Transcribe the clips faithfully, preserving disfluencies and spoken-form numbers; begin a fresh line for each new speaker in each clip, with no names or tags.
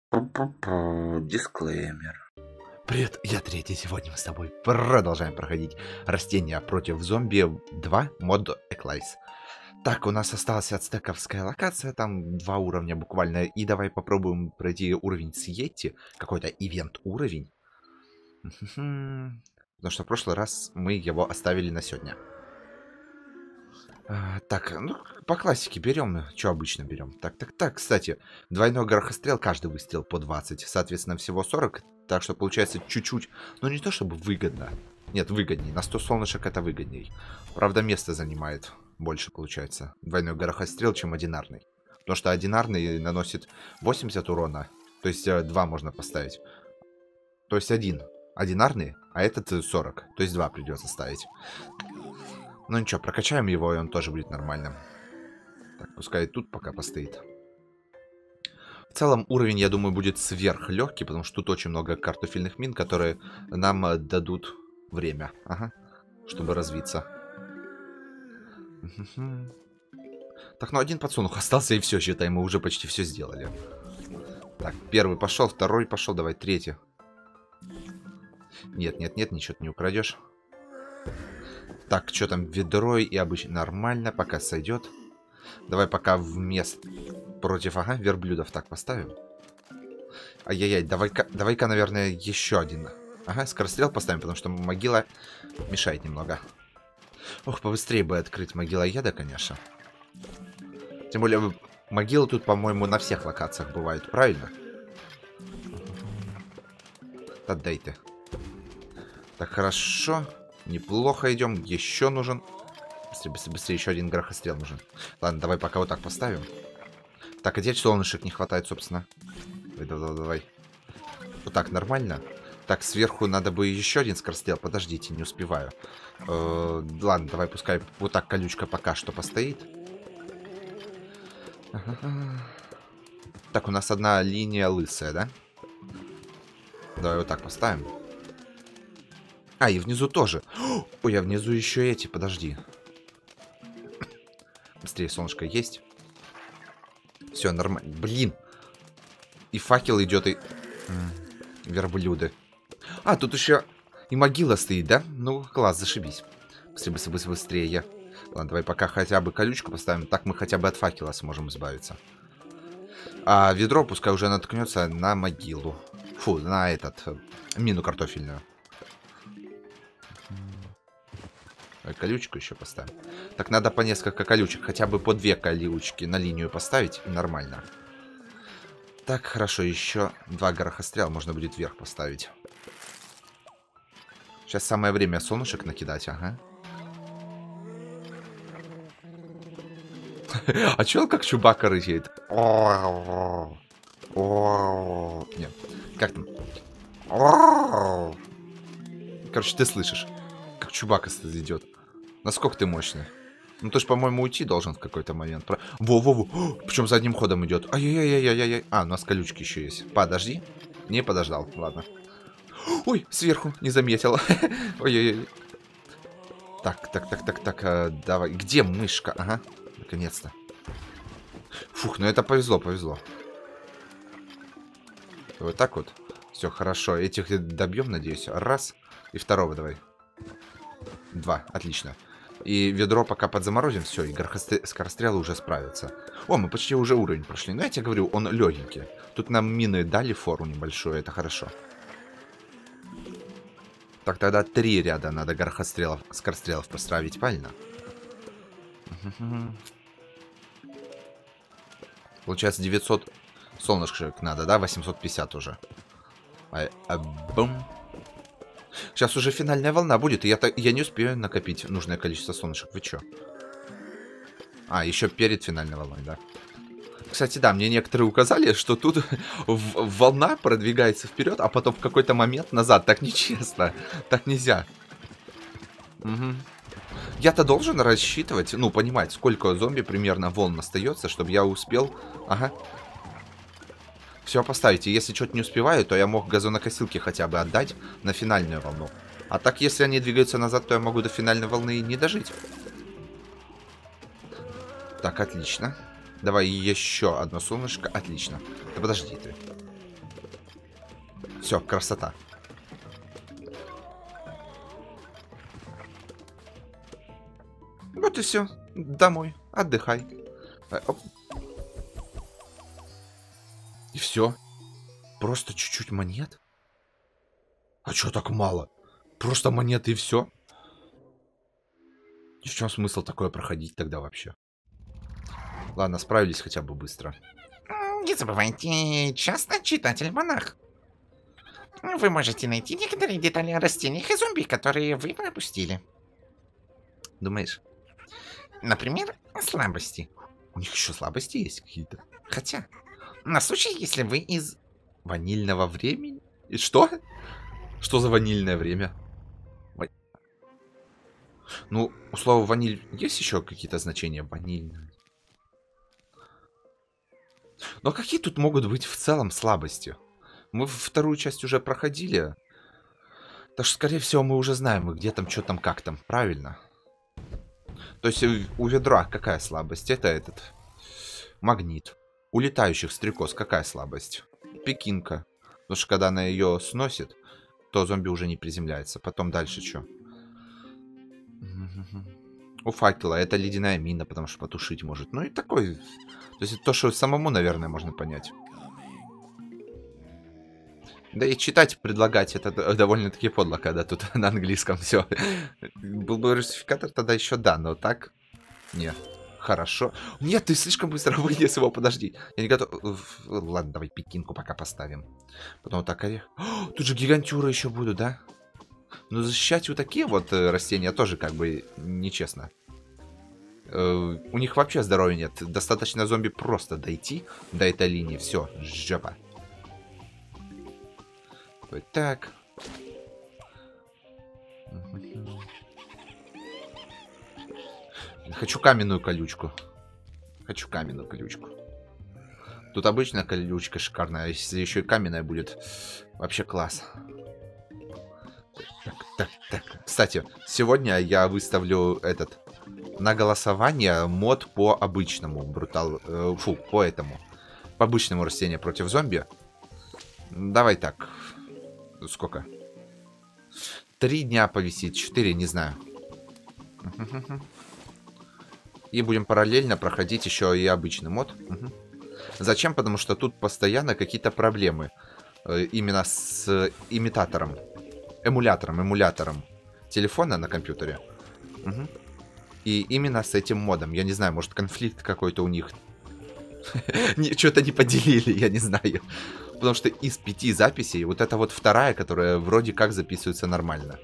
Пу-пу-пу. Дисклеймер.
Привет, я третий. Сегодня мы с тобой продолжаем проходить растения против зомби два мод Эклайс. Так, у нас осталась ацтековская локация, там два уровня буквально. И давай попробуем пройти уровень с Йети, какой-то ивент уровень. Потому что в прошлый раз мы его оставили на сегодня. А, так, ну, по классике берем, что обычно берем. Так, так, так, кстати, двойной горохострел, каждый выстрел по двадцать, соответственно, всего сорок. Так что получается чуть-чуть, ну не то чтобы выгодно. Нет, выгодней, на сто солнышек это выгодней. Правда, место занимает больше, получается, двойной горохострел, чем одинарный. Потому что одинарный наносит восемьдесят урона, то есть два можно поставить. То есть один одинарный, а этот сорок, то есть два придется ставить. Ну ничего, прокачаем его, и он тоже будет нормальным. Так, пускай тут пока постоит. В целом уровень, я думаю, будет сверхлегкий, потому что тут очень много картофельных мин, которые нам дадут время, ага, чтобы развиться. Так, ну один подсолнух остался, и все, считай, мы уже почти все сделали. Так, первый пошел, второй пошел, давай, третий. Нет, нет, нет, ничего ты не украдешь. Так, что там, ведро и обычно нормально, пока сойдет. Давай пока вместо против, ага, верблюдов так поставим. Ай-яй-яй, давай-ка, давай-ка, наверное, еще один. Ага, скорострел поставим, потому что могила мешает немного. Ох, побыстрее бы открыть могила яда, конечно. Тем более, могилы тут, по-моему, на всех локациях бывают, правильно? Отдай ты. Так, хорошо. Неплохо идем. Еще нужен. Быстрее, быстрее, быстрее. Еще один горохострел нужен. Ладно, давай пока вот так поставим. Так, а здесь солнышек не хватает, собственно. Давай, давай, давай. Вот так, нормально. Так, сверху надо бы еще один скорострел. Подождите, не успеваю. Э-э, ладно, давай пускай вот так колючка пока что постоит. Так, у нас одна линия лысая, да? Давай вот так поставим. А, и внизу тоже. Ой, а внизу еще эти, подожди. Быстрее, солнышко есть. Все, нормально. Блин. И факел идет, и... М-м, верблюды. А, тут еще и могила стоит, да? Ну, класс, зашибись. Быстрее, быстрее, быстрее, быстрее. Ладно, давай пока хотя бы колючку поставим. Так мы хотя бы от факела сможем избавиться. А ведро пускай уже наткнется на могилу. Фу, на этот... мину картофельную. Колючку еще поставим. Так, надо по несколько колючек. Хотя бы по две колючки на линию поставить. И нормально. Так, хорошо. Еще два горохострела можно будет вверх поставить. Сейчас самое время солнышек накидать, ага. А че он как Чубака рычит? Нет. Как там? Короче, ты слышишь, как Чубака идет. Насколько ты мощный? Ну ты ж, по-моему, уйти должен в какой-то момент. Во-во-во. Причем задним ходом идет. Ай-яй-яй-яй-яй-яй. А, у нас колючки еще есть. Подожди. Не подождал. Ладно. Ой, сверху. Не заметил. Ой-ой-ой. Так, так, так, так, так. А, давай. Где мышка? Ага. Наконец-то. Фух, ну это повезло, повезло. Вот так вот. Все, хорошо. Этих добьем, надеюсь. Раз. И второго давай. Два. Отлично. И ведро пока подзаморозим. Все, и скорострелы уже справятся. О, мы почти уже уровень прошли. Но я тебе говорю, он легенький. Тут нам мины дали фору небольшую. Это хорошо. Так, тогда три ряда надо горохострелов, скорострелов простравить, правильно? Получается девятьсот солнышек надо, да? восемьсот пятьдесят уже. А, а, бум. Сейчас уже финальная волна будет, и я, я не успею накопить нужное количество солнышек. Вы чё? А, еще перед финальной волной, да. Кстати, да, мне некоторые указали, что тут волна продвигается вперед, а потом в какой-то момент назад. Так нечестно. Так нельзя. Угу. Я-то должен рассчитывать, ну, понимать, сколько зомби примерно волн остается, чтобы я успел... Ага. Все поставить. И если что-то не успеваю, то я мог газонокосилки хотя бы отдать на финальную волну. А так, если они двигаются назад, то я могу до финальной волны и не дожить. Так, отлично. Давай еще одно солнышко. Отлично. Да подожди ты. Все, красота. Вот и все. Домой. Отдыхай. Оп. И все. Просто чуть-чуть монет. А чё так мало? Просто монеты и все. И в чем смысл такое проходить тогда вообще? Ладно, справились хотя бы быстро.
Не забывайте, часто читатель-монах. Вы можете найти некоторые детали о растениях и зомби, которые вы пропустили.
Думаешь?
Например, слабости.
У них еще слабости есть какие-то?
Хотя, на случай, если вы из...
Ванильного времени? И что? Что за ванильное время? Ва- Ну, у слова ваниль есть еще какие-то значения? Ванильное. Но какие тут могут быть в целом слабости? Мы вторую часть уже проходили. Так что, скорее всего, мы уже знаем, где там, что там, как там. Правильно? То есть у у ведра какая слабость? Это этот магнит. У летающих стрекоз какая слабость? Пекинка. Потому что когда она ее сносит, то зомби уже не приземляется. Потом дальше что? У факела это ледяная мина, потому что потушить может. Ну и такой. То есть это то, что самому, наверное, можно понять. Да и читать, предлагать это д- довольно-таки подло, когда тут на английском все. Был бы русификатор, тогда еще да, но так... Не. Хорошо. Нет, ты слишком быстро вынес его, подожди. Я не готов... Уф, ладно, давай пекинку пока поставим. Потом вот так орех. О, тут же гигантюры еще будут, да? Но защищать вот такие вот э, растения тоже как бы нечестно. Э, у них вообще здоровья нет. Достаточно зомби просто дойти до этой линии. Все, жопа. Вот так. Хочу каменную колючку. Хочу каменную колючку. Тут обычная колючка шикарная. А если еще и каменная будет, вообще класс. Так, так, так. Кстати, сегодня я выставлю этот на голосование мод по обычному брутал. Э, фу, по этому. По обычному растению против зомби. Давай так. Сколько? Три дня повисит, четыре, не знаю. И будем параллельно проходить еще и обычный мод. Угу. Зачем? Потому что тут постоянно какие-то проблемы. Э, именно с имитатором. Эмулятором, эмулятором телефона на компьютере. Угу. И именно с этим модом. Я не знаю, может конфликт какой-то у них. Что-то не поделили, я не знаю. Потому что из пяти записей, вот это вот вторая, которая вроде как записывается нормально.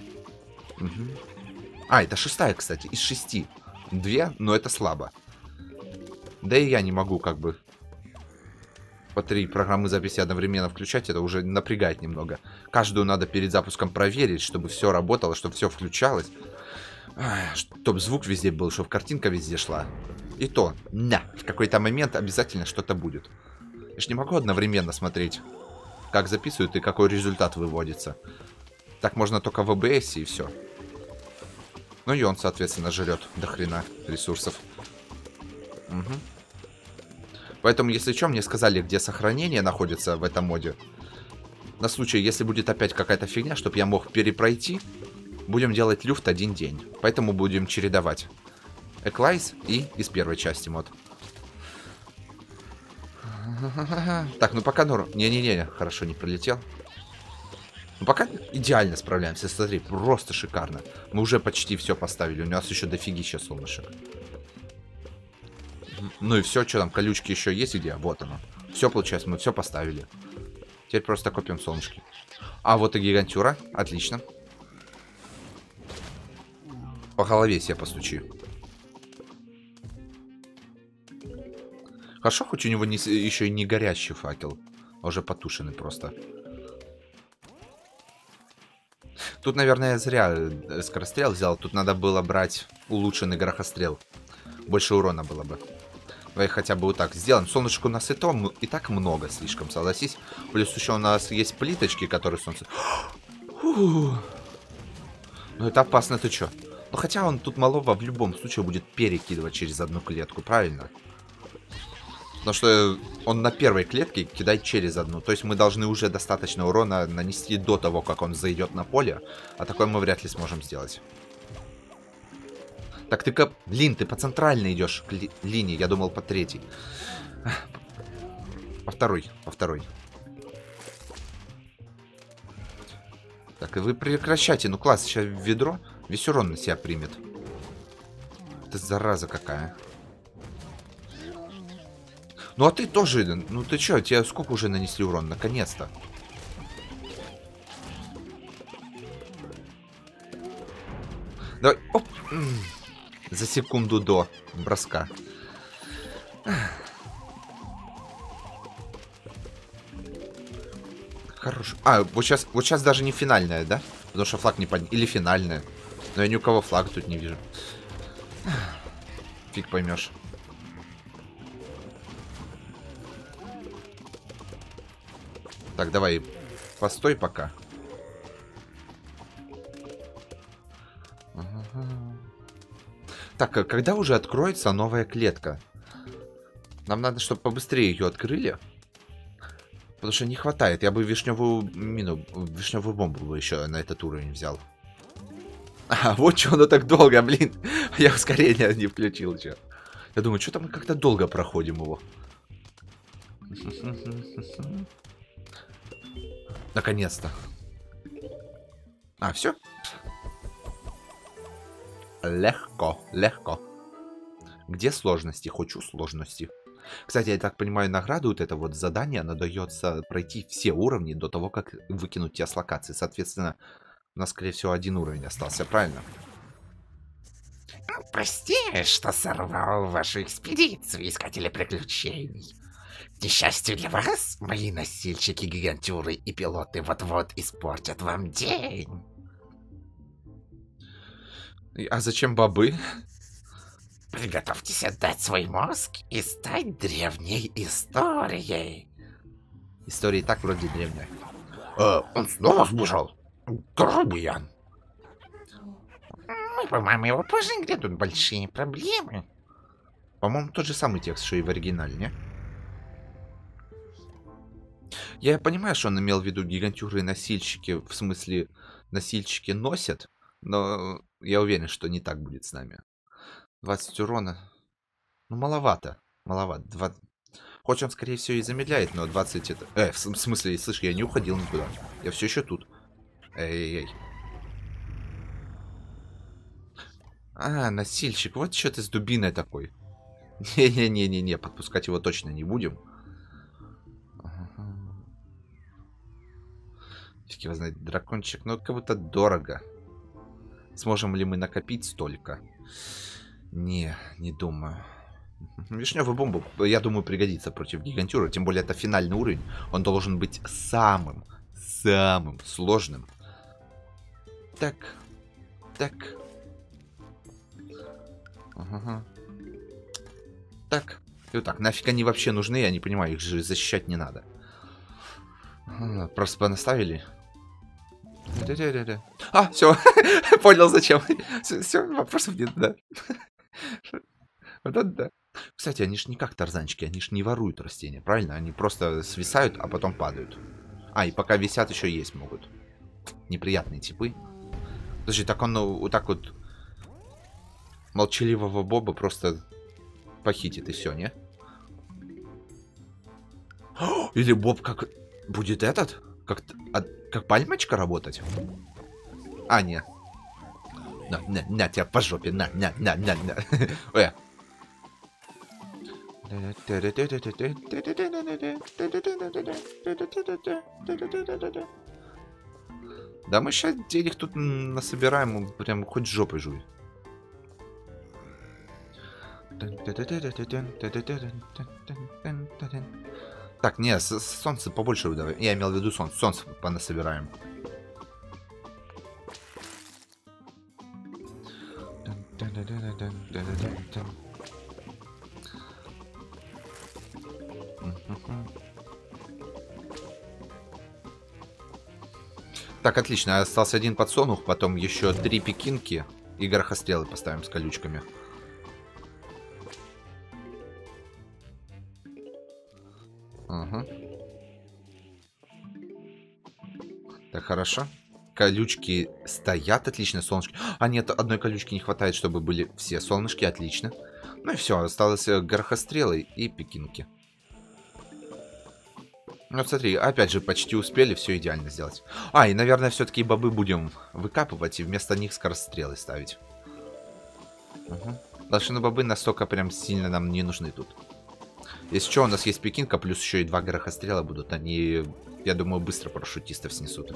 А, это шестая, кстати, из шести. Две, но это слабо. Да и я не могу как бы по три программы записи одновременно включать. Это уже напрягает немного. Каждую надо перед запуском проверить, чтобы все работало, чтобы все включалось. Чтобы звук везде был, чтобы картинка везде шла. И то, на, в какой-то момент обязательно что-то будет. Я ж не могу одновременно смотреть, как записывают и какой результат выводится. Так можно только в эй би эс и все. Ну и он, соответственно, жрет до хрена ресурсов. Угу. Поэтому, если что, мне сказали, где сохранение находится в этом моде. На случай, если будет опять какая-то фигня, чтобы я мог перепройти, будем делать люфт один день. Поэтому будем чередовать Эклайз и из первой части мод. Так, ну пока норм. Не-не-не, хорошо, не пролетел. Ну пока идеально справляемся, смотри, просто шикарно. Мы уже почти все поставили, у нас еще дофигища солнышек. Ну и все, что там, колючки еще есть где? Вот оно. Все, получается, мы все поставили. Теперь просто копим солнышки. А вот и гигантюра, отлично. По голове себе постучи. Хорошо, хоть у него не, еще и не горящий факел, а уже потушенный просто. Тут, наверное, зря скорострел взял. Тут надо было брать улучшенный горохострел. Больше урона было бы. Давай хотя бы вот так сделаем. Солнышко у нас и то и так много слишком, согласись. Плюс еще у нас есть плиточки, которые солнце... Фу. Ну это опасно, ты что? Ну хотя он тут малого в любом случае будет перекидывать через одну клетку, правильно? Потому что он на первой клетке кидает через одну. То есть мы должны уже достаточно урона нанести до того, как он зайдет на поле. А такое мы вряд ли сможем сделать. Так, ты-ка... Лин, ты по центральной идешь к ли... линии. Я думал, по третьей. По второй, по второй. Так, и вы прекращайте. Ну, класс, сейчас ведро весь урон на себя примет. Это зараза какая. Ну, а ты тоже... Ну, ты чё, тебе сколько уже нанесли урон? Наконец-то. Давай. Оп. За секунду до броска. Хорош. А, вот сейчас, вот сейчас даже не финальная, да? Потому что флаг не поднял. Или финальная. Но я ни у кого флага тут не вижу. Фиг поймешь. Так, давай, постой пока. Так, а когда уже откроется новая клетка? Нам надо, чтобы побыстрее ее открыли. Потому что не хватает. Я бы вишневую мину, вишневую бомбу бы еще на этот уровень взял. А, вот что оно так долго, блин. Я ускорение не включил. Че. Я думаю, что-то мы как-то долго проходим его. Наконец-то. А, все? Легко, легко. Где сложности? Хочу сложности. Кстати, я так понимаю, награду вот это вот задание, оно дается пройти все уровни до того, как выкинуть тебя с локации. Соответственно, у нас, скорее всего, один уровень остался, правильно?
Прости, что сорвал вашу экспедицию, искатели приключений. К несчастью для вас, мои носильщики, гигантюры и пилоты вот-вот испортят вам день.
А зачем бобы?
Приготовьтесь отдать свой мозг и стать древней историей.
История и так вроде древняя.
Э, он снова сбежал? Грубиян. Мы, по-моему, его позже грядут большие проблемы.
По-моему, тот же самый текст, что и в оригинале, не? Я понимаю, что он имел в виду гигантюры и носильщики, в смысле, носильщики носят, но я уверен, что не так будет с нами. двадцать урона. Ну, маловато. Маловато. двадцать... Хоть он, скорее всего, и замедляет, но двадцать это... Э, в смысле, слышь, я не уходил никуда. Я все еще тут. Эй-эй-эй. А, носильщик. Вот что ты с дубиной такой. Не-не-не-не-не, подпускать его точно не будем. Фиг его знает, дракончик. Ну, как будто дорого. Сможем ли мы накопить столько? Не, не думаю. Вишневую бомбу, я думаю, пригодится против гигантюра. Тем более, это финальный уровень. Он должен быть самым, самым сложным. Так. Так. Ага. Так. И вот так. Нафиг они вообще нужны? Я не понимаю, их же защищать не надо. Ага, просто понаставили. А, все. Понял, зачем. Все, вопросов нет, да. Вот это да. Кстати, они ж не как тарзанчики, они ж не воруют растения, правильно? Они просто свисают, а потом падают. А, и пока висят, еще есть могут. Неприятные типы. Подожди, так он ну, вот так вот молчаливого Боба просто похитит и все, не? Или Боб как... Будет этот? Как, а, как пальмочка работать? А, не. На, на, на тебя по жопе, на, на, на, на, на. Э. Да мы сейчас денег тут насобираем, прям хоть жопой жуй. Так, не, солнце побольше выдавай. Я имел в виду солнце. Солнце понасобираем. Так, отлично. Остался один подсолнух, потом еще три пекинки и горохострелы поставим с колючками. Так, хорошо. Колючки стоят, отлично, солнышки. А, нет, одной колючки не хватает, чтобы были все солнышки, отлично. Ну и все, осталось горохострелы и пекинки. Ну, смотри, опять же, почти успели все идеально сделать. А, и, наверное, все-таки бобы будем выкапывать и вместо них скорострелы ставить. Угу. Потому что ну, бобы настолько прям сильно нам не нужны тут. Если что, у нас есть пекинка, плюс еще и два горохострела будут. Они, я думаю, быстро парашютистов снесут.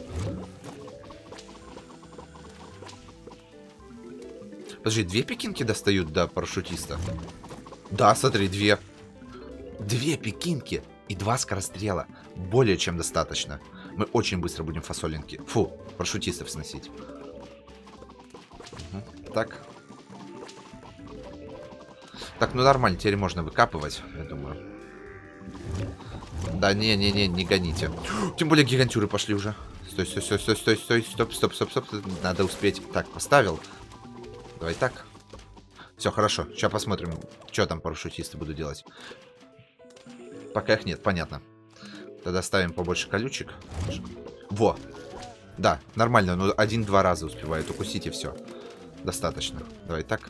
Подожди, две пекинки достают до парашютиста? Да, смотри, две. Две пекинки и два скорострела. Более чем достаточно. Мы очень быстро будем фасолинки. Фу, парашютистов сносить. Угу. Так. Так, ну нормально, теперь можно выкапывать, я думаю. Да, не-не-не, не гоните. Тем более гигантюры пошли уже. Стой, стой, стой, стой, стой, стой, стоп, стоп, стоп, стоп. Надо успеть. Так, поставил. Давай так. Все, хорошо. Сейчас посмотрим, что там парашютисты будут делать. Пока их нет, понятно. Тогда ставим побольше колючек. Во. Да, нормально, но один-два раза успевают укусить и все. Достаточно. Давай так.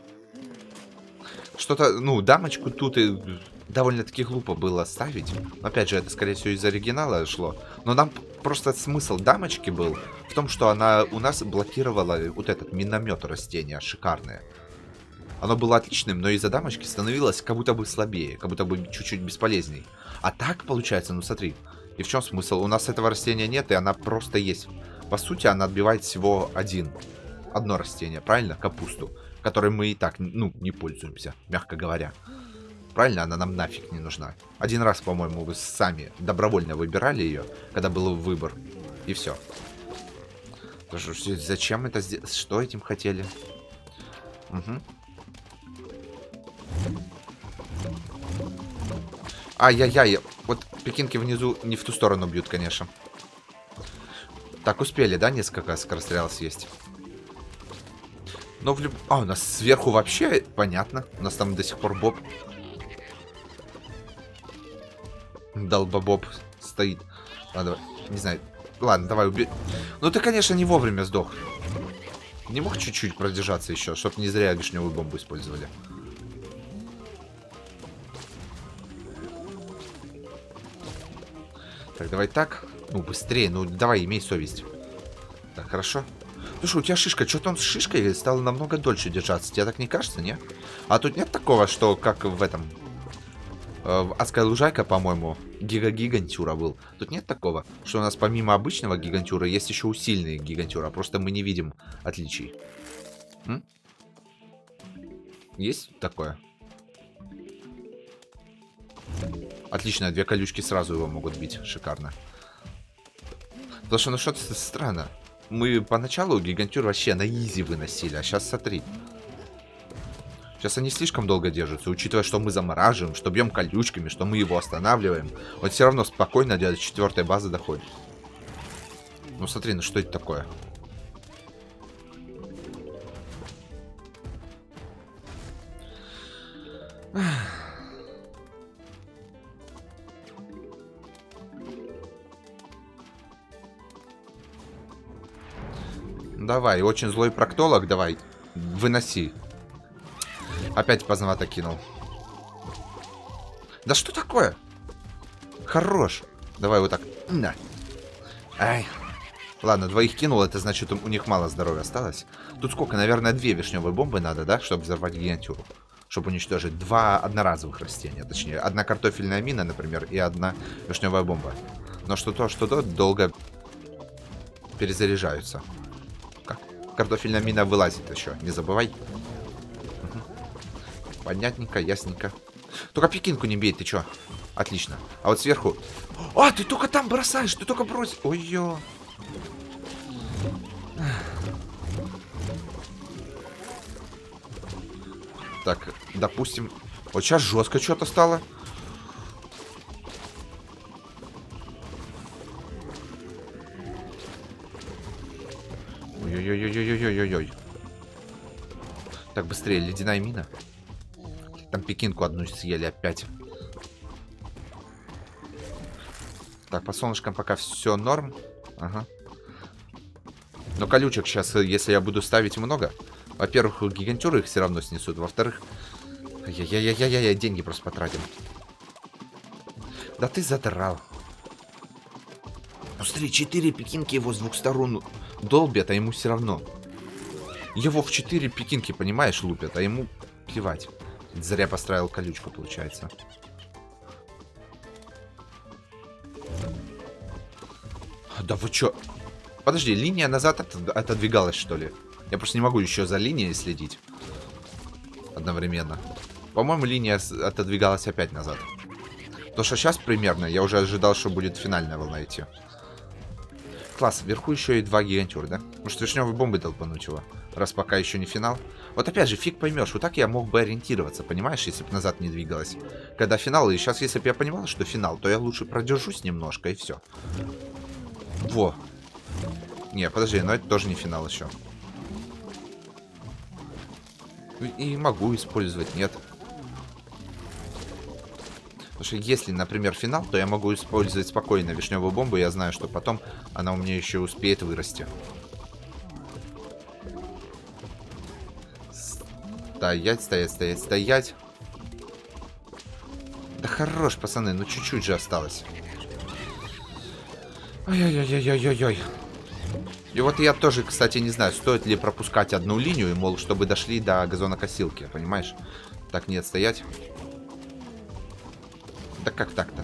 Что-то, ну, дамочку тут и довольно-таки глупо было ставить. Опять же, это, скорее всего, из оригинала шло. Но нам просто смысл дамочки был в том, что она у нас блокировала вот этот миномет растения. Шикарное. Оно было отличным, но из-за дамочки становилось как будто бы слабее, как будто бы чуть-чуть бесполезней. А так, получается, ну смотри. И в чем смысл? У нас этого растения нет, и она просто есть. По сути, она отбивает всего один. Одно растение, правильно? Капусту. Которой мы и так, ну, не пользуемся, мягко говоря. Правильно? Она нам нафиг не нужна. Один раз, по-моему, вы сами добровольно выбирали ее, когда был выбор. И все. Зачем это сделать? Что этим хотели? Угу. Ай-яй-яй. Вот пекинки внизу не в ту сторону бьют, конечно. Так, успели, да, несколько скорострелов съесть? Но в люб... А, у нас сверху вообще понятно. У нас там до сих пор боб. Долбобоб стоит. Ладно, не знаю. Ладно, давай убей. Ну ты, конечно, не вовремя сдох. Не мог чуть-чуть продержаться еще, чтобы не зря вишневую бомбу использовали. Так, давай так. Ну, быстрее. Ну, давай, имей совесть. Так, хорошо. Слушай, у тебя шишка. Что-то он с шишкой стал намного дольше держаться. Тебе так не кажется, не? А тут нет такого, что как в этом... Э, в Адская лужайка, по-моему, гига-гигантюра был. Тут нет такого, что у нас помимо обычного гигантюра есть еще усиленный гигантюра. Просто мы не видим отличий. М? Есть такое? Отлично, две колючки сразу его могут бить. Шикарно. Потому что ну что-то странно. Мы поначалу гигантюр вообще на изи выносили, а сейчас смотри. Сейчас они слишком долго держатся, учитывая, что мы замораживаем, что бьем колючками, что мы его останавливаем. Он все равно спокойно до четвертой базы доходит. Ну смотри, ну что это такое? Давай, очень злой проктолог, давай, выноси. Опять поздновато кинул. Да что такое? Хорош. Давай вот так. На. Ай. Ладно, двоих кинул, это значит у них мало здоровья осталось. Тут сколько? Наверное, две вишневые бомбы надо, да? Чтобы взорвать гигантюру. Чтобы уничтожить два одноразовых растения. Точнее, одна картофельная мина, например, и одна вишневая бомба. Но что то, что то долго перезаряжаются. Картофельная мина вылазит еще, не забывай. Угу. Понятненько, ясненько. Только пекинку не бей, ты чё? Отлично. А вот сверху... А, ты только там бросаешь, ты только брось. Ой-ё. Так, допустим... Вот сейчас жестко что-то стало. Ой-ой-ой-ой-ой-ой-ой. Так, быстрее, ледяная мина. Там пекинку одну съели опять. Так, по солнышкам пока все норм. Ага. Но колючек сейчас, если я буду ставить много, во-первых, гигантюры их все равно снесут. Во-вторых, я-я-я-я-я, деньги просто потратим. Да ты задрал. Ну смотри, четыре пекинки его с двух сторон долбят, а ему все равно. Его в четыре пекинки, понимаешь, лупят, а ему плевать. Зря поставил колючку, получается. Да вы чё? Подожди, линия назад от отодвигалась, что ли? Я просто не могу еще за линией следить. Одновременно. По-моему, линия отодвигалась опять назад. Потому что сейчас примерно я уже ожидал, что будет финальная волна идти. Класс, вверху еще и два гигантюра, да? Может, вишневой бомбы долбануть его? Раз пока еще не финал. Вот опять же, фиг поймешь. Вот так я мог бы ориентироваться, понимаешь, если бы назад не двигалась. Когда финал, и сейчас, если бы я понимал, что финал, то я лучше продержусь немножко, и все. Во. Не, подожди, но это тоже не финал еще. И могу использовать, нет. Потому что если, например, финал, то я могу использовать спокойно вишневую бомбу. Я знаю, что потом она у меня еще успеет вырасти. Стоять, стоять, стоять, стоять. Да хорош, пацаны, ну чуть-чуть же осталось. Ой-ой-ой-ой-ой-ой. И вот я тоже, кстати, не знаю, стоит ли пропускать одну линию, мол, чтобы дошли до газонокосилки, понимаешь? Так нет, стоять. Да как так-то?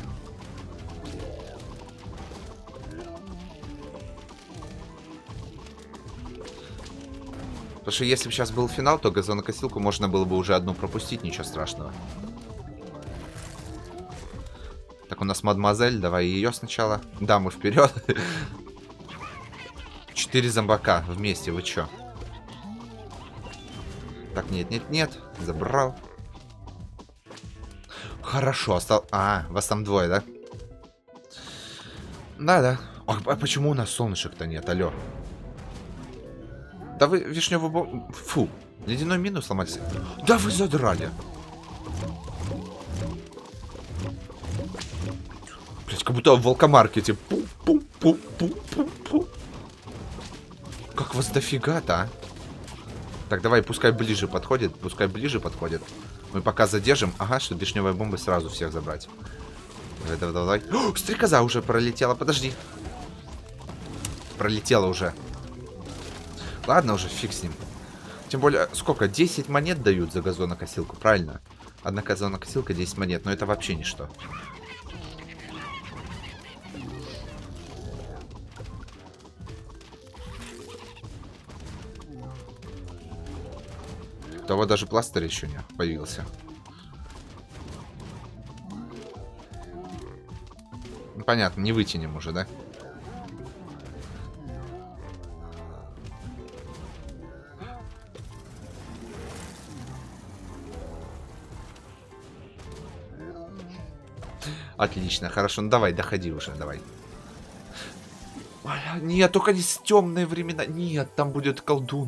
Потому что если бы сейчас был финал, то газонокосилку можно было бы уже одну пропустить, ничего страшного. Так, у нас мадемуазель, давай ее сначала. Да, мы вперед. Четыре зомбака вместе, вы чё? Так, нет, нет, нет. Забрал. Хорошо, остал... А, вас там двое, да? Да-да. А, а почему у нас солнышек-то нет, алё? Да вы вишневую бомбу... Фу, ледяной мину сломались. Да вы задрали. Блять, как будто в волкомаркете. Пу-пу-пу-пу-пу-пу. Как вас дофига-то, а? Так, давай, пускай ближе подходит. Пускай ближе подходит. Мы пока задержим. Ага, что вишневая бомба сразу всех забрать. Давай, давай, давай. О, стрекоза уже пролетела, подожди. Пролетела уже. Ладно, уже фиг с ним. Тем более, сколько? десять монет дают за газонокосилку, правильно? Одна газонокосилка, десять монет, но это вообще ничто. У того даже пластырь еще не появился. Ну, понятно, не вытянем уже, да? Отлично, хорошо. Ну давай, доходи уже, давай. Нет, только не с темные времена. Нет, там будет колдун.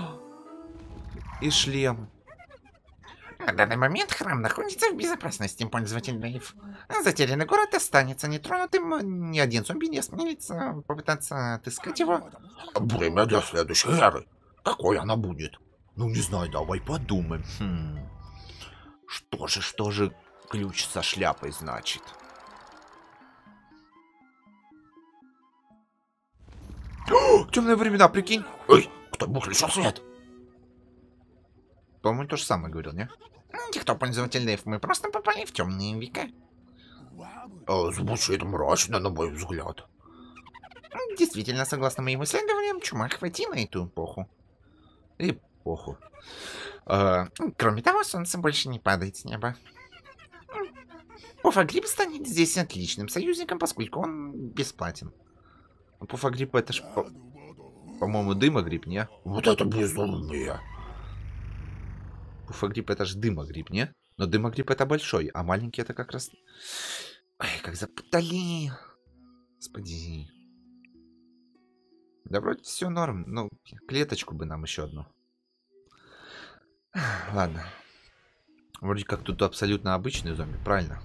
И шлем.
На данный момент храм находится в безопасности, пользователь Дэйв. Затерянный город останется нетронутым. Ни один зомби не осмелится попытаться отыскать его.
Время для следующей эры. Какой она будет? Ну, не знаю, давай подумаем. Хм. Что же, что же ключ со шляпой значит?
Темные времена, прикинь.
Эй, кто выключил свет?
По-моему, то же самое говорил, не?
Никто, пользователь Дэйв, мы просто попали в темные века.
Э, звучит мрачно, на мой взгляд.
Действительно, согласно моим исследованиям, чума охватила эту эпоху.
Эпоху. А,
Кроме того, солнце больше не падает с неба. Пуфагриб станет здесь отличным союзником, поскольку он бесплатен.
Пуфагриб это ж, по- по-моему, дымогриб, не?
Вот это безумие.
Пуфагриб это ж дымогриб, не? Но дымогриб это большой, а маленький это как раз... Ой, как запутали. Господи. Да вроде все норм. Ну, клеточку бы нам еще одну. Ладно. Вроде как тут абсолютно обычный зомби, правильно?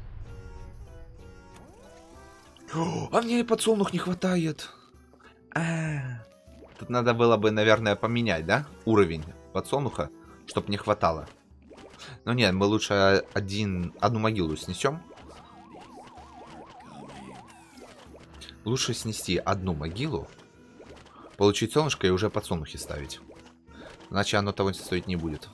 О, а мне и подсолнух не хватает. А, Тут надо было бы, наверное, поменять, да? Уровень подсолнуха, чтобы не хватало. Ну нет, мы лучше один, одну могилу снесем. Лучше снести одну могилу, получить солнышко и уже подсолнухи ставить. Иначе оно того стоить не будет.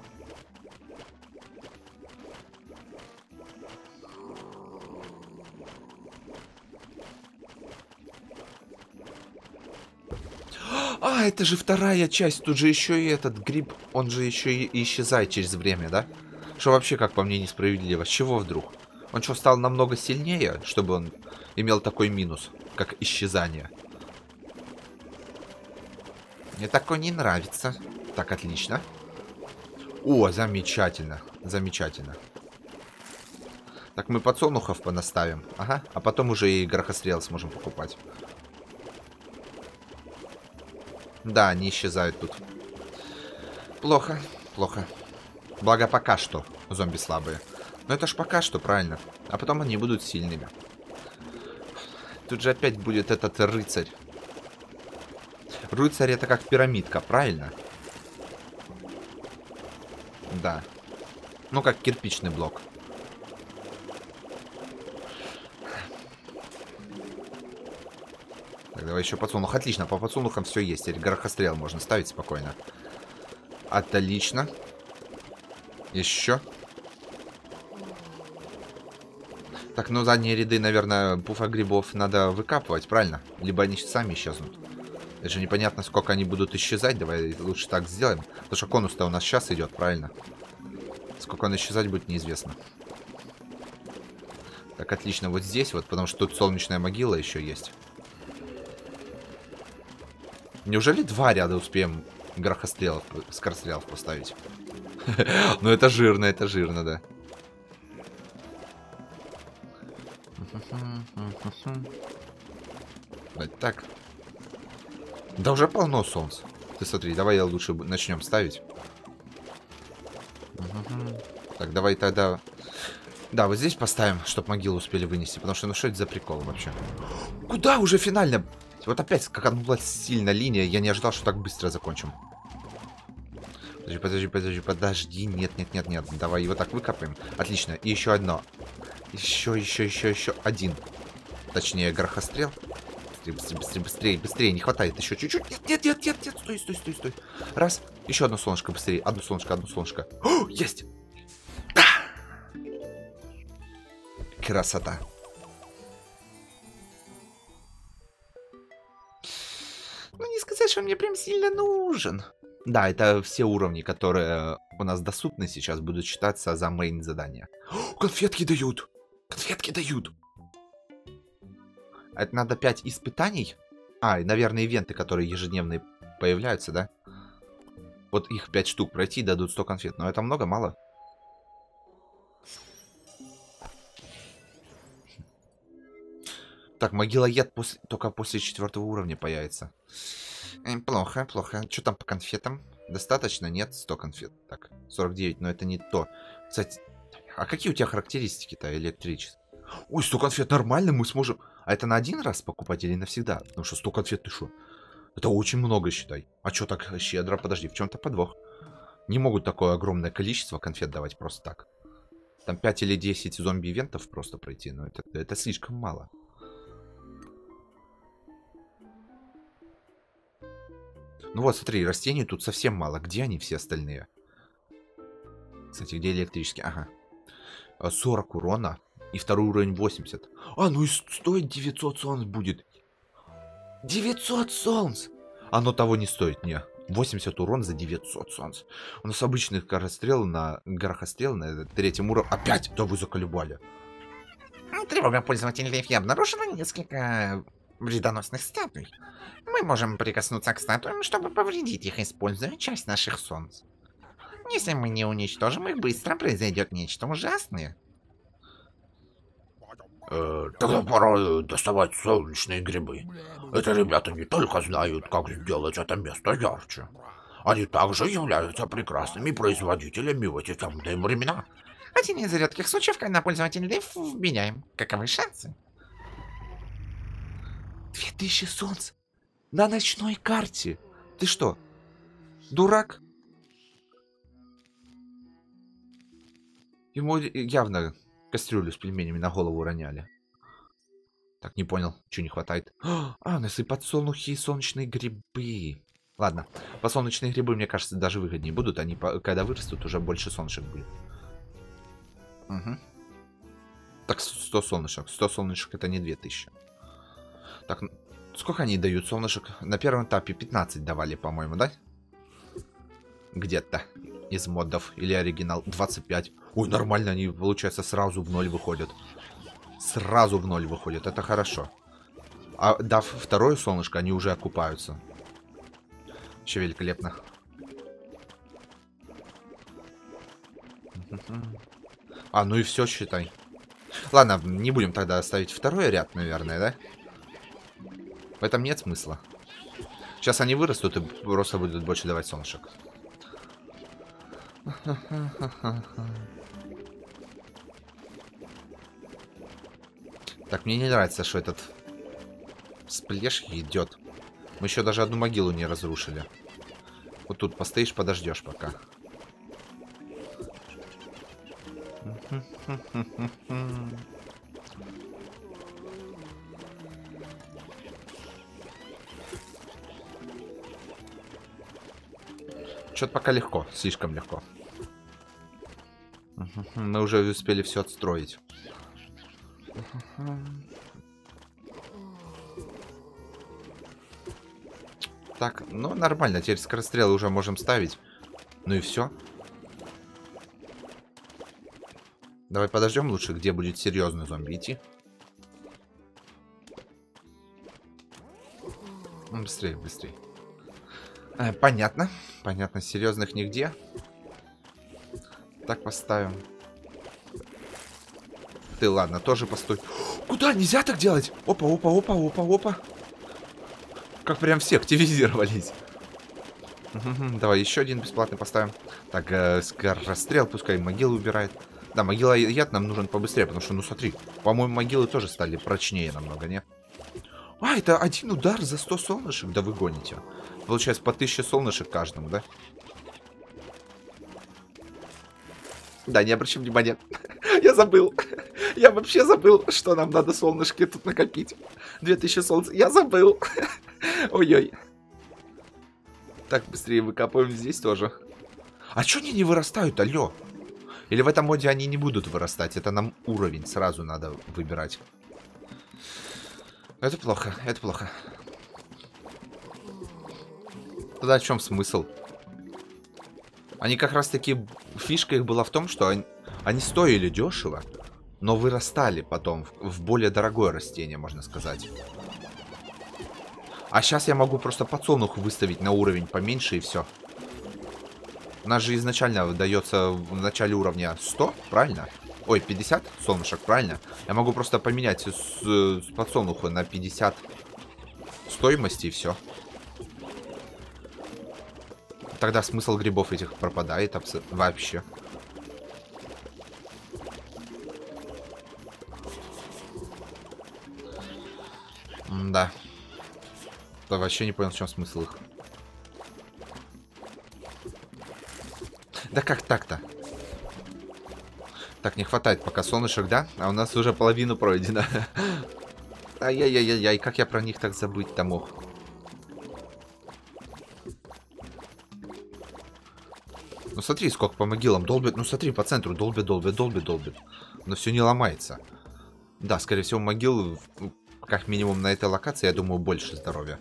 А, это же вторая часть. Тут же еще и этот гриб, он же еще и исчезает через время, да? Что вообще, как по мне, несправедливо. С чего вдруг? Он что, стал намного сильнее, чтобы он имел такой минус, как исчезание? Мне такое не нравится. Так, отлично. О, замечательно. Замечательно. Так, мы подсолнухов понаставим. Ага. А потом уже и грохострел сможем покупать. Да, они исчезают тут. Плохо, плохо. Благо пока что зомби слабые. Но это ж пока что, правильно. А потом они будут сильными. Тут же опять будет этот рыцарь. Рыцарь это как пирамидка, правильно? Да. Ну, как кирпичный блок. Так, давай еще подсолнух. Отлично, по подсолнухам все есть. Теперь горохострел можно ставить спокойно. Отлично. Еще. Так, ну задние ряды, наверное, пуфа грибов надо выкапывать, правильно? Либо они сами исчезнут. Даже непонятно, сколько они будут исчезать. Давай лучше так сделаем. Потому что конус-то у нас сейчас идет, правильно? Сколько он исчезать будет, неизвестно. Так, отлично. Вот здесь вот, потому что тут солнечная могила еще есть. Неужели два ряда успеем грохострелов, скорострелов поставить? Ну это жирно, это жирно, да. Так. Да уже полно солнца. Ты смотри, давай я лучше начнем ставить. Так, давай тогда... Да, вот здесь поставим, чтобы могилу успели вынести. Потому что, ну что это за прикол вообще? Куда уже финально? Вот опять скаканула сильно линия. Я не ожидал, что так быстро закончим. Подожди, подожди, подожди, подожди. Нет, нет, нет, нет. Давай его так выкопаем. Отлично. И еще одно. Еще, еще, еще, еще один. Точнее, грохострел. Быстрее, быстрее, быстрее, быстрее, быстрее. Не хватает еще чуть-чуть. Нет, нет, нет, нет, нет. Стой, стой, стой, стой. Раз. Еще одно солнышко быстрее. Одно солнышко, одно солнышко. О, есть! Да! Красота. Ну, не сказать, что он мне прям сильно нужен. Да, это все уровни, которые у нас доступны сейчас, будут считаться за мейн задания. О, конфетки дают! Конфетки дают! Это надо пять испытаний? А, и, наверное, ивенты, которые ежедневные появляются, да? Вот их пять штук пройти, дадут сто конфет. Но это много, мало? Так, могилоед после... только после четвертого уровня появится. Э, плохо, плохо. Что там по конфетам? Достаточно? Нет, сто конфет. Так, сорок девять, но это не то. Кстати, а какие у тебя характеристики-то электрические? Ой, сто конфет нормально, мы сможем... А это на один раз покупать или навсегда? Потому что сто конфет, ты шо? Это очень много, считай. А что так щедро? Подожди, в чем-то подвох. Не могут такое огромное количество конфет давать просто так. Там пять или десять зомби-ивентов просто пройти, но это, это слишком мало. Ну вот, смотри, растений тут совсем мало. Где они все остальные? Кстати, где электрические? Ага. сорок урона. И второй уровень восемьдесят. А, ну и стоит девятьсот солнц будет. девятьсот солнц! Оно того не стоит, не. восемьдесят урон за девятьсот солнц. У нас обычных горострел на... горохострел на третьем уровне. Опять! Да вы заколебали.
Тревога пользователей. Я обнаружила несколько вредоносных статуй. Мы можем прикоснуться к статуям, чтобы повредить их, используя часть наших солнц. Если мы не уничтожим их, быстро произойдет нечто ужасное.
Э, тогда пора доставать солнечные грибы. Эти ребята не только знают, как сделать это место ярче. Они также являются прекрасными производителями в эти темные времена.
Один из редких случаев, когда пользователей вменяем. Каковы шансы?
две тысячи солнц. На ночной карте. Ты что, дурак? Ему явно кастрюлю с пельменями на голову роняли. Так, не понял, что не хватает. А, носы подсолнухи и солнечные грибы. Ладно, подсолнечные грибы, мне кажется, даже выгоднее будут. Они, когда вырастут, уже больше солнышек будет. Угу. Так, сто солнышек. сто солнышек это не две тысячи. Так, сколько они дают солнышек? На первом этапе пятнадцать давали, по-моему, да? Где-то из модов. Или оригинал. двадцать пять. Ой, нормально, они, получается, сразу в ноль выходят. Сразу в ноль выходят. Это хорошо. А дав второе солнышко, они уже окупаются. Еще великолепно. А, ну и все, считай. Ладно, не будем тогда ставить второй ряд, наверное, да? В этом нет смысла. Сейчас они вырастут и просто будут больше давать солнышек. Так, мне не нравится, что этот сплеш идет. Мы еще даже одну могилу не разрушили. Вот тут постоишь, подождешь пока. Что-то пока легко, слишком легко. Мы уже успели все отстроить. Так, ну нормально, теперь скорострелы уже можем ставить. Ну и все. Давай подождем лучше, где будет серьезный зомби идти. Быстрее, быстрее. А, понятно. Понятно, серьезных нигде. Так, поставим. Ты, ладно, тоже постой. Куда? Нельзя так делать? Опа, опа, опа, опа, опа. Как прям все активизировались. Давай еще один бесплатный поставим. Так, э, скорострел, пускай могилы убирает. Да, могила яд нам нужен побыстрее, потому что, ну смотри, по-моему, могилы тоже стали прочнее намного, не? А, это один удар за сто солнышек? Да вы гоните. Получается по тысяче солнышек каждому, да? Да, не обращай внимания. Я забыл. Я вообще забыл, что нам надо солнышки тут накопить. две тысячи солнц. Я забыл. Ой-ой. Так, быстрее выкапываем здесь тоже. А чё они не вырастают, алло? Или в этом моде они не будут вырастать? Это нам уровень сразу надо выбирать. Это плохо, это плохо. Тогда в чем смысл? Они как раз таки... Фишка их была в том, что они, они стоили дешево, но вырастали потом в, в более дорогое растение, можно сказать. А сейчас я могу просто подсолнух выставить на уровень поменьше и все. У нас же изначально выдается в начале уровня сто, правильно? Ой, пятьдесят солнышек, правильно? Я могу просто поменять с, с подсолнуха на пятьдесят стоимости и все. Тогда смысл грибов этих пропадает вообще. Да. Да вообще не понял, в чем смысл их. Да как так-то? Так, не хватает пока солнышек, да? А у нас уже половина пройдена. Ай-яй-яй-яй, как я про них так забыть-то мог? Ну смотри, сколько по могилам долбят. Ну смотри, по центру долбят, долбят, долбят, долбят. Но все не ломается. Да, скорее всего, могил, как минимум на этой локации, я думаю, больше здоровья.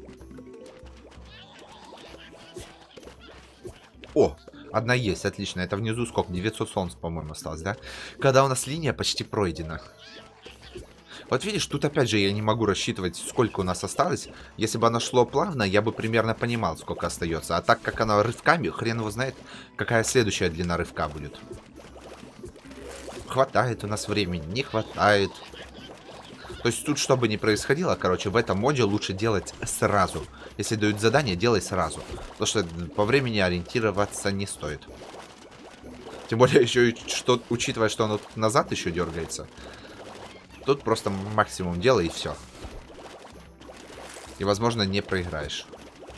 О, одна есть, отлично. Это внизу сколько? девятьсот солнц, по-моему, осталось, да? Когда у нас линия почти пройдена. Вот видишь, тут опять же я не могу рассчитывать, сколько у нас осталось. Если бы оно шло плавно, я бы примерно понимал, сколько остается. А так как оно рывками, хрен его знает, какая следующая длина рывка будет. Хватает у нас времени, не хватает. То есть тут, что бы ни происходило, короче, в этом моде лучше делать сразу. Если дают задание, делай сразу. Потому что по времени ориентироваться не стоит. Тем более, еще и что, учитывая, что оно тут назад еще дергается. Тут просто максимум дела и все. И, возможно, не проиграешь.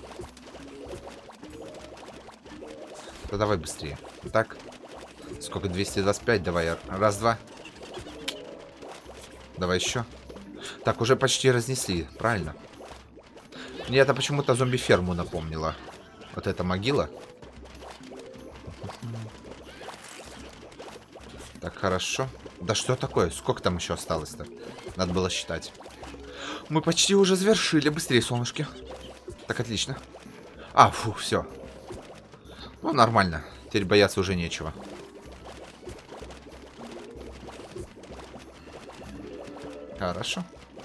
Да давай быстрее. Так. Сколько? двести двадцать пять. Давай. Раз, два. Давай еще. Так, уже почти разнесли. Правильно. Мне это почему-то зомби-ферму напомнило. Вот эта могила. Так, хорошо. Да что такое? Сколько там еще осталось-то? Надо было считать. Мы почти уже завершили. Быстрее, солнышки. Так, отлично. А, фу, все. Ну, нормально. Теперь бояться уже нечего. Хорошо.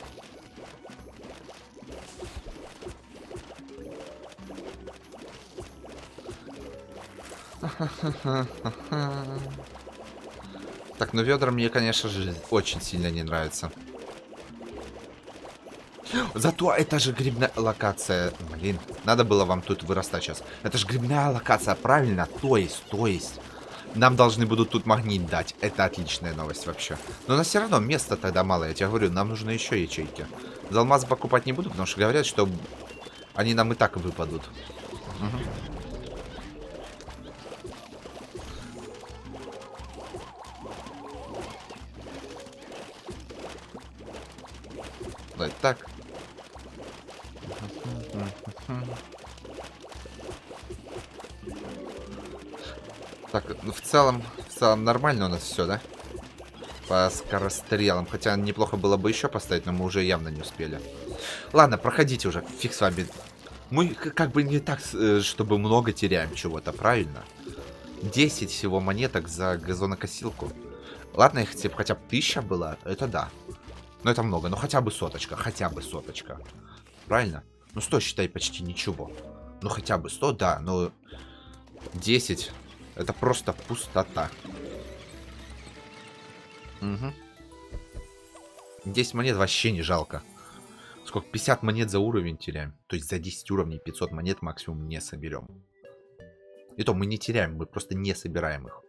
Так, ну ведра мне, конечно же, очень сильно не нравится. Зато это же грибная локация. Блин, надо было вам тут вырастать сейчас. Это же грибная локация, правильно? То есть, то есть. Нам должны будут тут магнит дать. Это отличная новость вообще. Но у нас все равно места тогда мало. Я тебе говорю, нам нужны еще ячейки. За алмаз покупать не буду, потому что говорят, что они нам и так выпадут. Угу. Давай так. Так, ну в целом, в целом нормально у нас все, да? По скорострелам. Хотя неплохо было бы еще поставить, но мы уже явно не успели. Ладно, проходите уже, фиг с вами. Мы как бы не так, чтобы много теряем чего-то, правильно? десять всего монеток за газонокосилку. Ладно, если бы хотя бы тысяча была, это да. Но это много, но хотя бы соточка, хотя бы соточка. Правильно? Ну сто, считай, почти ничего. Ну хотя бы сто, да, но десять... Это просто пустота. Угу. десять монет вообще не жалко. Сколько? пятьдесят монет за уровень теряем. То есть за десять уровней пятьсот монет максимум не соберем. И то мы не теряем, мы просто не собираем их.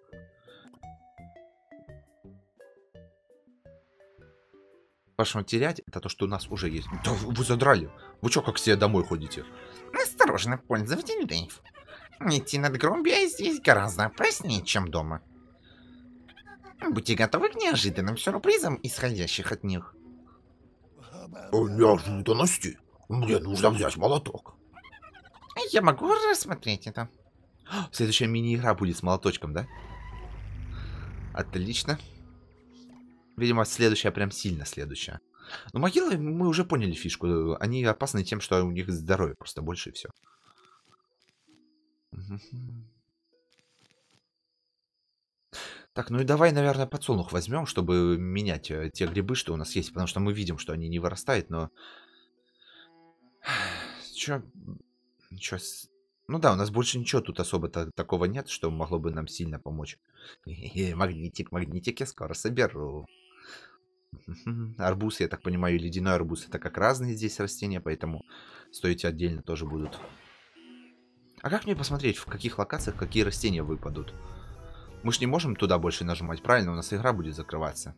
Вашему терять, это то, что у нас уже есть. Да вы задрали. Вы что, как все домой ходите?
Осторожно, пользователь Дэйв. Идти над Громбия здесь гораздо опаснее, чем дома. Будьте готовы к неожиданным сюрпризам, исходящих от них.
Неожиданности? Мне нужно взять молоток.
Я могу рассмотреть это.
Следующая мини-игра будет с молоточком, да? Отлично. Видимо, следующая прям сильно следующая. Но могилы, мы уже поняли фишку. Они опасны тем, что у них здоровье просто больше и все. Так, ну и давай, наверное, подсолнух возьмем, чтобы менять э, те грибы, что у нас есть. Потому что мы видим, что они не вырастают, но... Чё? Чё? с- Ну да, у нас больше ничего тут особо та- такого нет, что могло бы нам сильно помочь. Магнитик, магнитик я скоро соберу. Мгм. Арбуз, я так понимаю, ледяной арбуз, это как разные здесь растения, поэтому стоить отдельно тоже будут. А как мне посмотреть, в каких локациях какие растения выпадут? Мы ж не можем туда больше нажимать, правильно? У нас игра будет закрываться.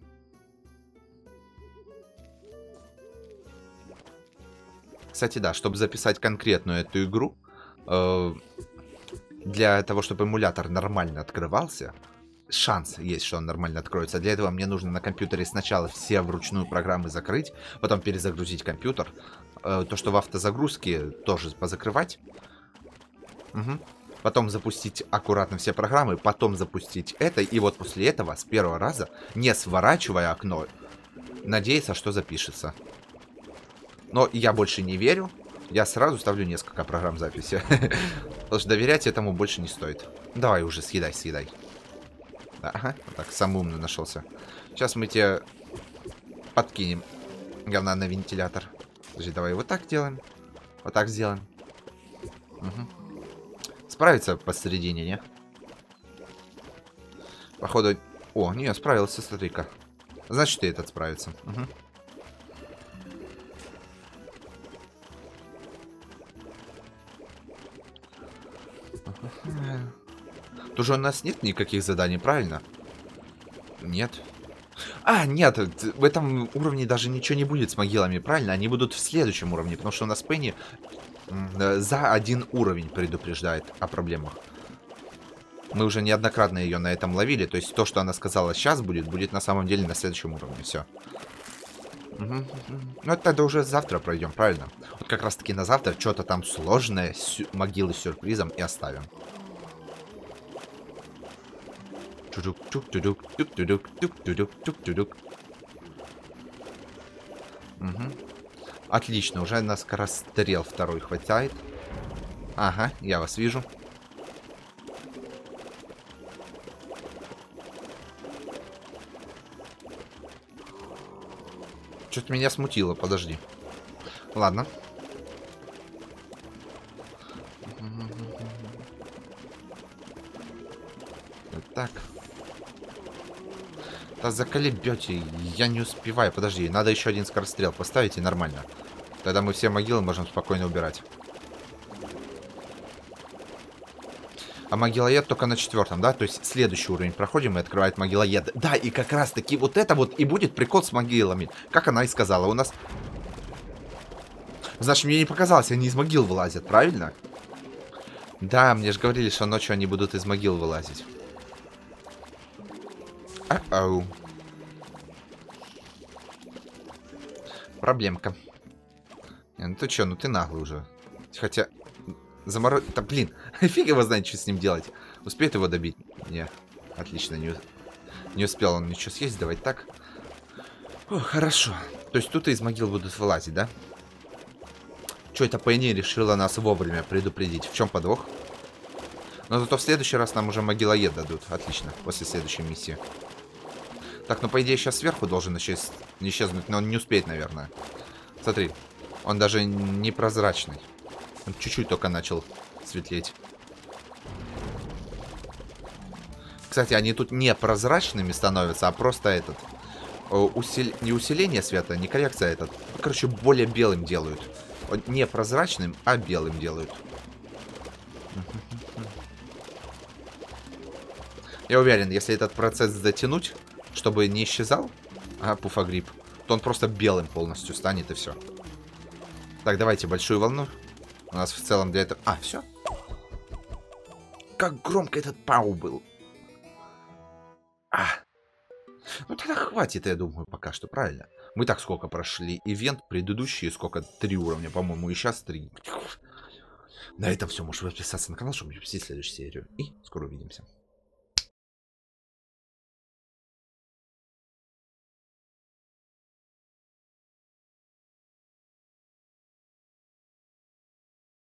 Кстати, да, чтобы записать конкретную эту игру, э, для того, чтобы эмулятор нормально открывался, шанс есть, что он нормально откроется. Для этого мне нужно на компьютере сначала все вручную программы закрыть, потом перезагрузить компьютер. Э, то, что в автозагрузке, тоже позакрывать. Угу. Потом запустить аккуратно все программы, потом запустить это, и вот после этого с первого раза, не сворачивая окно, надеяться, что запишется. Но я больше не верю. Я сразу ставлю несколько программ записи. Потому что доверять этому больше не стоит. Давай уже, съедай, съедай. Ага, вот так, самый умный нашелся. Сейчас мы тебе подкинем говна на вентилятор. Подожди, давай вот так делаем. Вот так сделаем. Угу. Справится посередине, не? Походу... О, не, справился, смотри-ка. Значит, и этот справится. Угу. Тут же у нас нет никаких заданий, правильно? Нет. А, нет, в этом уровне даже ничего не будет с могилами, правильно? Они будут в следующем уровне, потому что у нас Пенни за один уровень предупреждает о проблемах. Мы уже неоднократно ее на этом ловили. То есть то, что она сказала сейчас будет, будет на самом деле на следующем уровне. Все. Угу, угу. Ну, это тогда уже завтра пройдем, правильно? Вот как раз таки на завтра что-то там сложное, сю могилы с сюрпризом и оставим. Угу. Отлично, уже на скорострел второй хватает. Ага, я вас вижу. Что-то меня смутило, подожди. Ладно. Вот так. Да заколебете, я не успеваю. Подожди, надо еще один скорострел поставить и нормально. Тогда мы все могилы можем спокойно убирать. А могилоед только на четвертом, да? То есть следующий уровень проходим и открывает могилоед. Да, и как раз таки вот это вот и будет прикол с могилами. Как она и сказала, у нас... Значит, мне не показалось, они из могил вылазят, правильно? Да, мне же говорили, что ночью они будут из могил вылазить. А-оу. Проблемка. Не, ну ты чё, ну ты наглый уже. Хотя... Заморо... Да блин, фиг его знает, что с ним делать. Успеет его добить? Не, отлично, не, не успел он ничего съесть, давай так. О, хорошо. То есть тут из могил будут вылазить, да? Что это Пенни решила нас вовремя предупредить? В чем подвох? Но зато в следующий раз нам уже могилоед дадут. Отлично, после следующей миссии. Так, ну по идее сейчас сверху должен исчез... исчезнуть, но он не успеет, наверное. Смотри, он даже не прозрачный. Он чуть-чуть только начал светлеть. Кстати, они тут не прозрачными становятся, а просто этот... Усил... Не усиление света, не коррекция этот. Короче, более белым делают. Не прозрачным, а белым делают. Я уверен, если этот процесс затянуть, чтобы не исчезал, а пуфагрипп, то он просто белым полностью станет и все. Так, давайте большую волну. У нас в целом для этого... А, все. Как громко этот пау был. А. Ну тогда хватит, я думаю, пока что, правильно? Мы так сколько прошли ивент, предыдущие сколько? Три уровня, по-моему, и сейчас три. На этом все. Можешь подписаться на канал, чтобы не пропустить следующую серию. И скоро увидимся.